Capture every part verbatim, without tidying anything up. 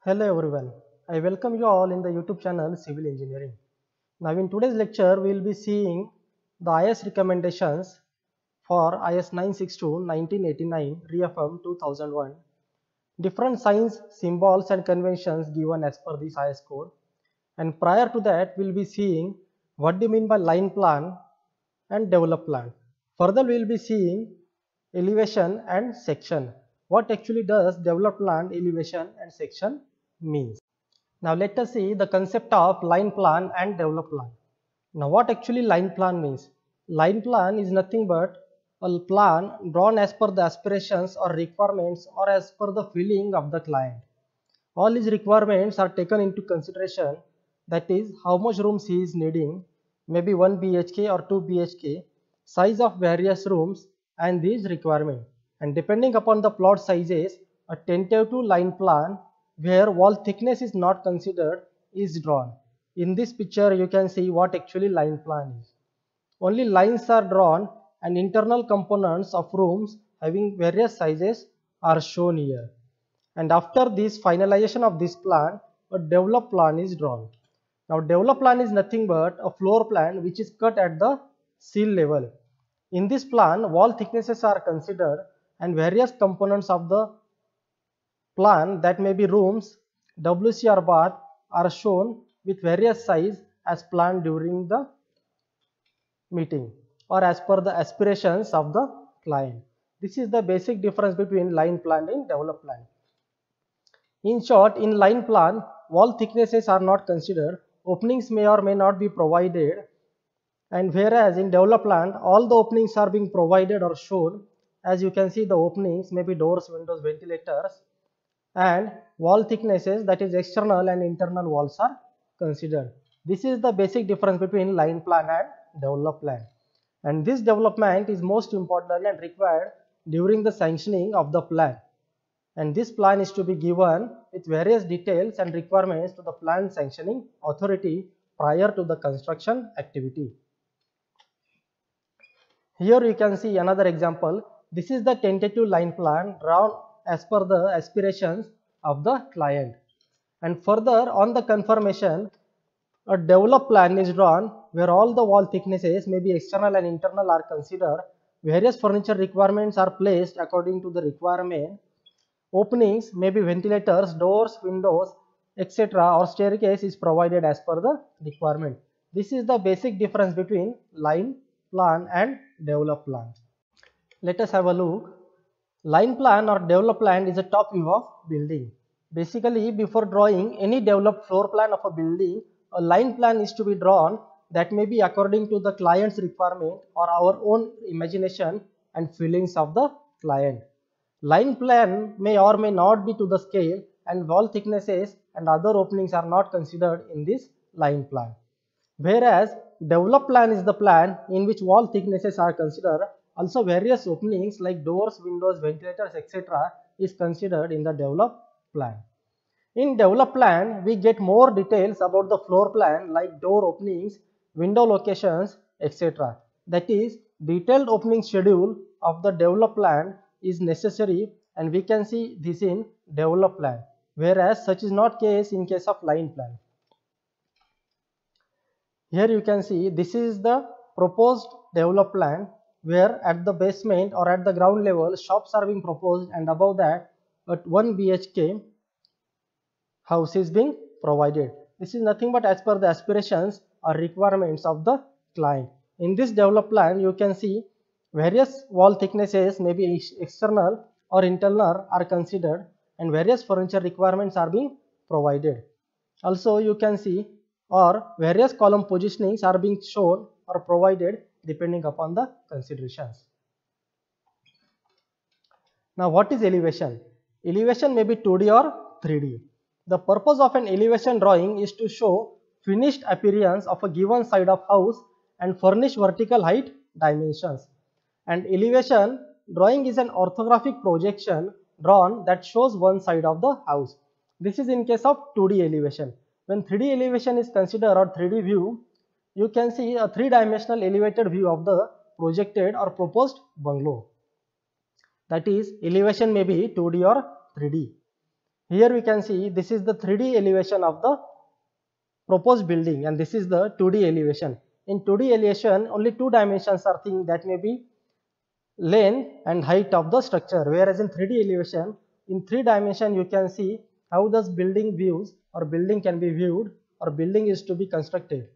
Hello everyone, I welcome you all in the YouTube channel Civil Engineering. Now in today's lecture we will be seeing the I S recommendations for I S nine sixty-two nineteen eighty-nine reaffirmed two thousand one, different signs, symbols and conventions given as per this I S code, and prior to that we will be seeing what do you mean by line plan and develop plan. Further we will be seeing elevation and section. What actually does develop plan, elevation and section means. Now let us see the concept of line plan and develop plan. Now what actually line plan means? Line plan is nothing but a plan drawn as per the aspirations or requirements or as per the feeling of the client. All these requirements are taken into consideration, that is how much rooms he is needing, maybe one B H K or two B H K, size of various rooms and these requirement, and depending upon the plot sizes a tentative line plan where wall thickness is not considered is drawn. In this picture you can see what actually line plan is. Only lines are drawn and internal components of rooms having various sizes are shown here. And after this finalization of this plan, a develop plan is drawn. Now develop plan is nothing but a floor plan which is cut at the seal level. In this plan wall thicknesses are considered and various components of the plan, that may be rooms, W C or bath, are shown with various size as planned during the meeting or as per the aspirations of the client. This is the basic difference between line plan and develop plan. In short, in line plan, wall thicknesses are not considered, openings may or may not be provided, and whereas in develop plan, all the openings are being provided or shown. As you can see, the openings may be doors, windows, ventilators, and wall thicknesses, that is external and internal walls, are considered. This is the basic difference between line plan and develop plan. And this development is most important and required during the sanctioning of the plan. And this plan is to be given with various details and requirements to the plan sanctioning authority prior to the construction activity. Here you can see another example. This is the tentative line plan drawn as per the aspirations of the client. And further, on the confirmation, a develop plan is drawn where all the wall thicknesses, may be external and internal, are considered. Various furniture requirements are placed according to the requirement. Openings, may be ventilators, doors, windows, et cetera, or staircase is provided as per the requirement. This is the basic difference between line plan and develop plan. Let us have a look. Line plan or develop plan is a top view of building. Basically, before drawing any developed floor plan of a building, a line plan is to be drawn that may be according to the client's requirement or our own imagination and feelings of the client. Line plan may or may not be to the scale, and wall thicknesses and other openings are not considered in this line plan. Whereas develop plan is the plan in which wall thicknesses are considered. Also various openings like doors, windows, ventilators, et cetera is considered in the develop plan. In develop plan, we get more details about the floor plan like door openings, window locations, et cetera. That is, detailed opening schedule of the develop plan is necessary, and we can see this in develop plan, whereas such is not case in case of line plan. Here you can see this is the proposed develop plan, where at the basement or at the ground level shops are being proposed, and above that at one B H K house is being provided. This is nothing but as per the aspirations or requirements of the client. In this develop plan you can see various wall thicknesses, may be external or internal, are considered, and various furniture requirements are being provided. Also you can see or various column positionings are being shown or provided depending upon the considerations. Now what is elevation? Elevation may be two D or three D. The purpose of an elevation drawing is to show finished appearance of a given side of house and furnish vertical height dimensions. And elevation drawing is an orthographic projection drawn that shows one side of the house. This is in case of two D elevation. When three D elevation is considered or three D view, you can see a three-dimensional elevated view of the projected or proposed bungalow. That is, elevation may be two D or three D. Here we can see this is the three D elevation of the proposed building and this is the two D elevation. In two D elevation, only two dimensions are thing, that may be length and height of the structure, whereas in three D elevation, in three dimension you can see how this building views or building can be viewed or building is to be constructed.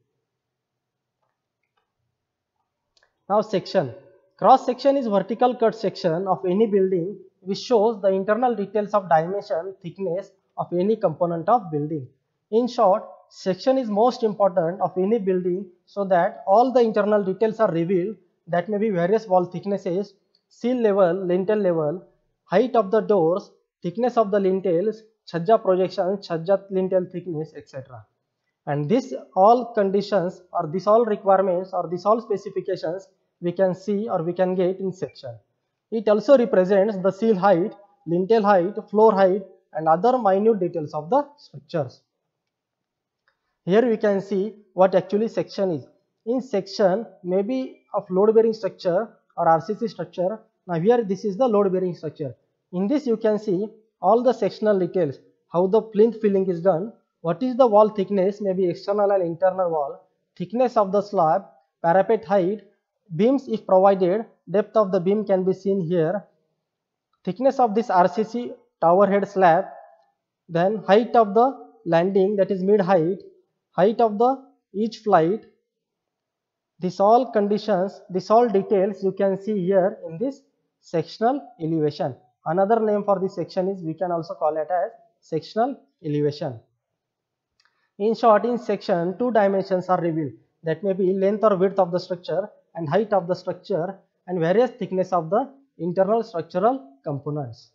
Now section. Cross section is vertical cut section of any building which shows the internal details of dimension, thickness of any component of building. In short, section is most important of any building so that all the internal details are revealed, that may be various wall thicknesses, seal level, lintel level, height of the doors, thickness of the lintels, chhajja projections, chhajja lintel thickness, et cetera. And this all conditions or this all requirements or this all specifications we can see or we can get in section. It also represents the seal height, lintel height, floor height and other minute details of the structures. Here we can see what actually section is. In section, maybe of load bearing structure or R C C structure. Now here this is the load bearing structure. In this you can see all the sectional details, how the plinth filling is done, what is the wall thickness, maybe external and internal wall, thickness of the slab, parapet height, beams if provided, depth of the beam can be seen here, thickness of this R C C tower head slab, then height of the landing, that is mid height, height of the each flight. This all conditions, this all details you can see here in this sectional elevation. Another name for this section is, we can also call it as sectional elevation. In short, in section, two dimensions are revealed, that may be length or width of the structure and height of the structure and various thickness of the internal structural components.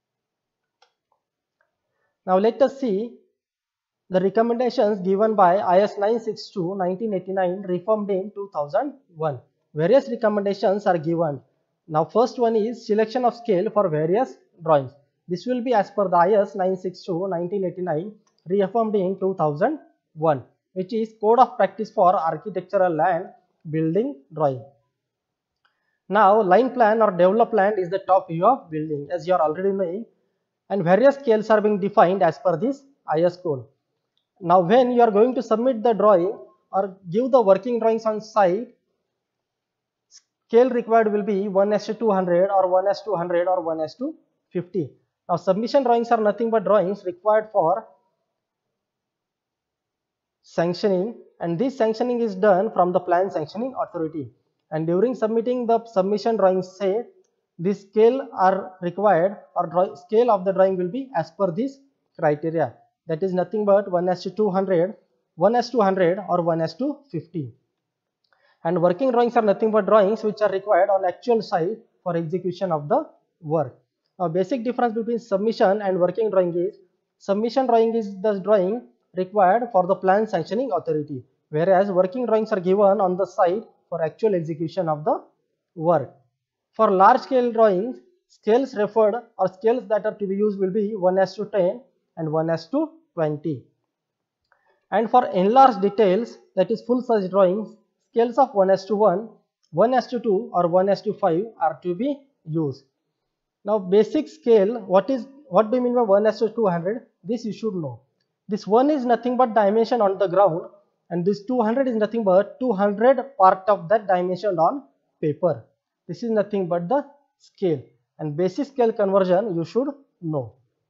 Now let us see the recommendations given by I S nine sixty-two nineteen eighty-nine, reformed in two thousand one. Various recommendations are given. Now first one is selection of scale for various drawings. This will be as per the I S nine sixty-two nineteen eighty-nine, reaffirmed in two thousand one, which is Code of Practice for Architectural and Building Drawing. Now line plan or develop plan is the top view of building, as you are already knowing, and various scales are being defined as per this I S code. Now when you are going to submit the drawing or give the working drawings on site, scale required will be one is to two hundred or one is to one hundred or one is to fifty. Now submission drawings are nothing but drawings required for sanctioning, and this sanctioning is done from the plan sanctioning authority. And during submitting the submission drawings, say this scale are required or draw, scale of the drawing will be as per this criteria, that is nothing but one is to two hundred, one is to one hundred or one is to fifty. And working drawings are nothing but drawings which are required on actual site for execution of the work. Now basic difference between submission and working drawing is, submission drawing is the drawing required for the plan sanctioning authority, whereas working drawings are given on the site for actual execution of the work. For large scale drawings, scales referred or scales that are to be used will be one is to ten and one is to twenty. And for enlarged details, that is full size drawings, scales of one is to one, one is to two or one is to five are to be used. Now basic scale, what is what do you mean by one is to two hundred? This you should know. This one is nothing but dimension on the ground, and this two hundred is nothing but two hundred part of that dimension on paper. This is nothing but the scale, and basic scale conversion you should know.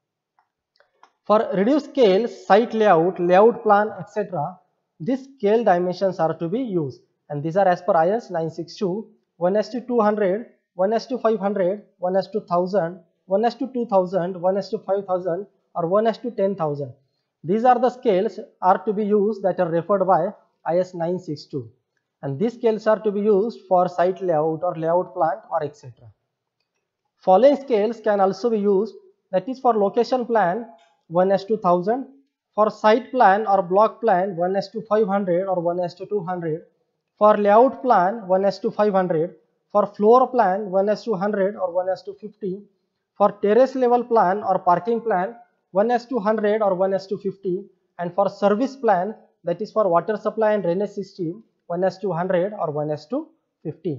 For reduced scale, site layout, layout plan, et cetera, these scale dimensions are to be used, and these are as per I S nine sixty-two, one is to two hundred, one is to five hundred, one is to one thousand, one is to two thousand, one is to five thousand or one is to ten thousand. These are the scales are to be used that are referred by I S nine sixty-two, and these scales are to be used for site layout or layout plan or et cetera. Following scales can also be used, that is for location plan one is to one thousand, for site plan or block plan one is to five hundred or one is to two hundred, for layout plan one is to five hundred, for floor plan one is to one hundred or one is to fifty, for terrace level plan or parking plan one is to one hundred or one is to fifty, and for service plan, that is for water supply and drainage system, one is to one hundred or one is to fifty.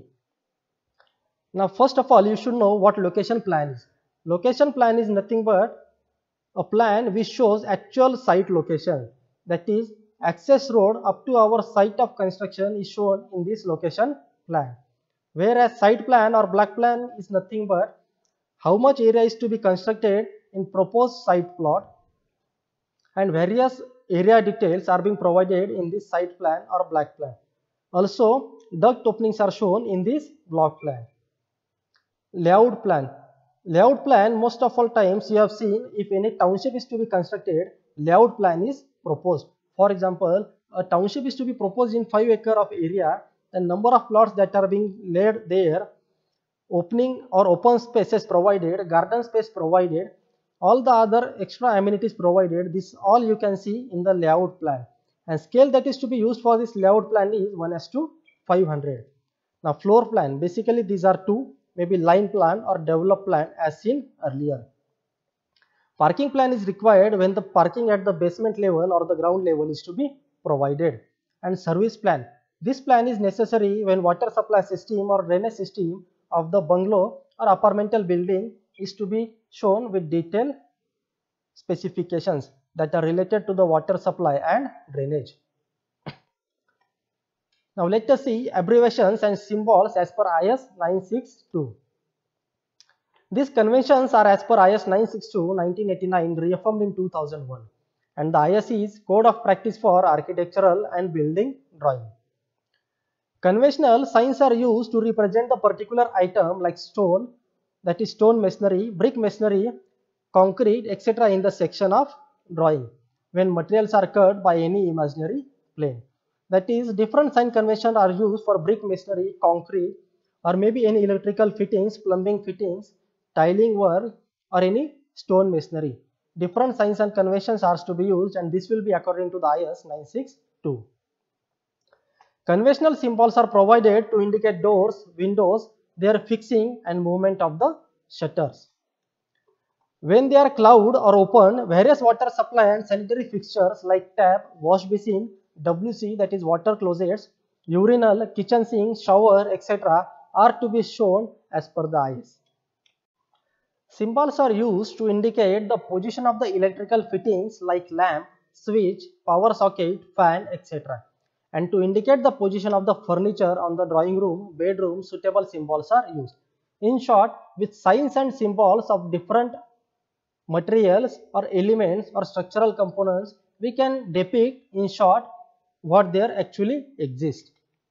Now first of all you should know what location plan is. Location plan is nothing but a plan which shows actual site location, that is access road up to our site of construction is shown in this location plan, whereas site plan or block plan is nothing but how much area is to be constructed in proposed site plot, and various area details are being provided in this site plan or block plan. Also, duct openings are shown in this block plan. Layout plan. Layout plan, most of all times you have seen, if any township is to be constructed, layout plan is proposed. For example, a township is to be proposed in five acre of area, the number of plots that are being laid there, opening or open spaces provided, garden space provided, all the other extra amenities provided, this all you can see in the layout plan. And scale that is to be used for this layout plan is one is to five hundred. Now floor plan, basically these are two, maybe line plan or develop plan as seen earlier. Parking plan is required when the parking at the basement level or the ground level is to be provided. And service plan, this plan is necessary when water supply system or drainage system of the bungalow or apartmental building is to be shown with detailed specifications that are related to the water supply and drainage. Now let us see abbreviations and symbols as per I S nine sixty-two. These conventions are as per I S nine sixty-two nineteen eighty-nine reaffirmed in two thousand one, and the I S is Code of Practice for Architectural and Building Drawing. Conventional signs are used to represent the particular item like stone, that is stone masonry, brick masonry, concrete, et cetera in the section of drawing when materials are cut by any imaginary plane. That is, different sign conventions are used for brick masonry, concrete, or maybe any electrical fittings, plumbing fittings, tiling work, or any stone masonry. Different signs and conventions are to be used, and this will be according to the I S nine sixty-two. Conventional symbols are provided to indicate doors, windows, their fixing and movement of the shutters. When they are closed or open, various water supply and sanitary fixtures like tap, wash basin, W C, that is water closets, urinal, kitchen sink, shower, et cetera are to be shown as per the I S. Symbols are used to indicate the position of the electrical fittings like lamp, switch, power socket, fan, et cetera. And to indicate the position of the furniture on the drawing room, bedroom, suitable symbols are used. In short, with signs and symbols of different materials or elements or structural components, we can depict in short what there actually exists.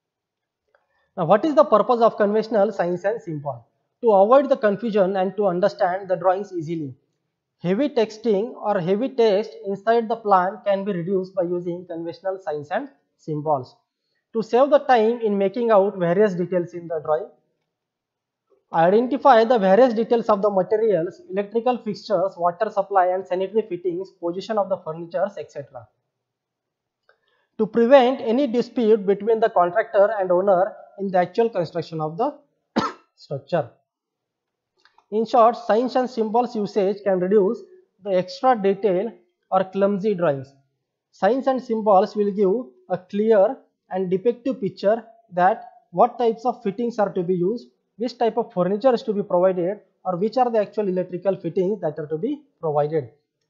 Now, what is the purpose of conventional signs and symbols? To avoid the confusion and to understand the drawings easily. Heavy texting or heavy text inside the plan can be reduced by using conventional signs and symbols. To save the time in making out various details in the drawing, identify the various details of the materials, electrical fixtures, water supply and sanitary fittings, position of the furnitures, et cetera. To prevent any dispute between the contractor and owner in the actual construction of the structure. In short, signs and symbols usage can reduce the extra detail or clumsy drawings. Signs and symbols will give a clear and depictive picture that what types of fittings are to be used, which type of furniture is to be provided, or which are the actual electrical fittings that are to be provided.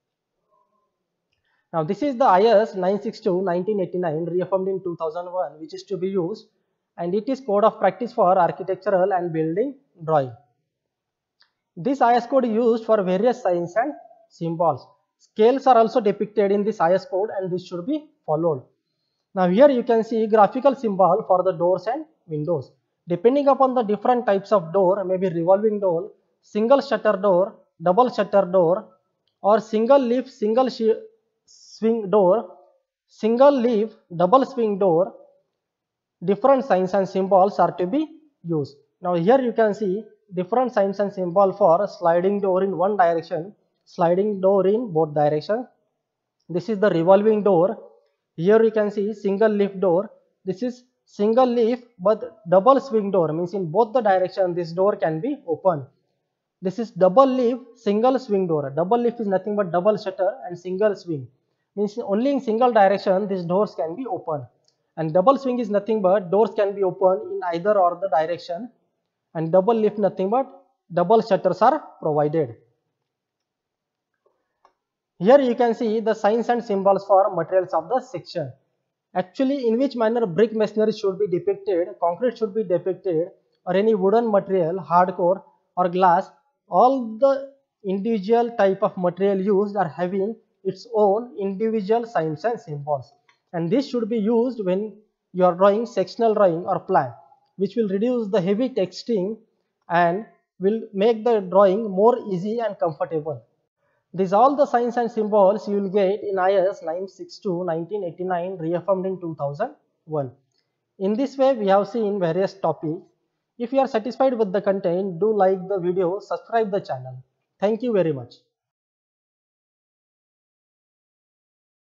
Now this is the I S nine sixty-two nineteen eighty-nine reaffirmed in two thousand one, which is to be used, and it is Code of Practice for Architectural and Building Drawing. This I S code is used for various signs and symbols. Scales are also depicted in this I S code, and this should be followed. Now here you can see graphical symbol for the doors and windows. Depending upon the different types of door, maybe revolving door, single shutter door, double shutter door, or single leaf, single swing door, single leaf, double swing door, different signs and symbols are to be used. Now here you can see different signs and symbol for sliding door in one direction, sliding door in both directions. This is the revolving door. Here you can see single leaf door. This is single leaf but double swing door, means in both the direction this door can be open. This is double leaf single swing door. Double leaf is nothing but double shutter, and single swing means only in single direction these doors can be open. And double swing is nothing but doors can be open in either or the direction, and double leaf nothing but double shutters are provided. Here you can see the signs and symbols for materials of the section. Actually, in which manner brick masonry should be depicted, concrete should be depicted, or any wooden material, hardcore or glass, all the individual type of material used are having its own individual signs and symbols. And this should be used when you are drawing sectional drawing or plan, which will reduce the heavy texting and will make the drawing more easy and comfortable. These all the signs and symbols you will get in I S nine sixty-two nineteen eighty-nine, reaffirmed in two thousand one. In this way, we have seen various topics. If you are satisfied with the content, do like the video, subscribe the channel. Thank you very much.